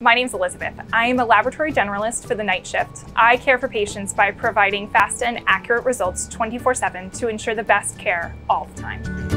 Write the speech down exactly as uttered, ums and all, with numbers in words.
My name's Elizabeth. I'm a laboratory generalist for the night shift. I care for patients by providing fast and accurate results twenty-four seven to ensure the best care all the time.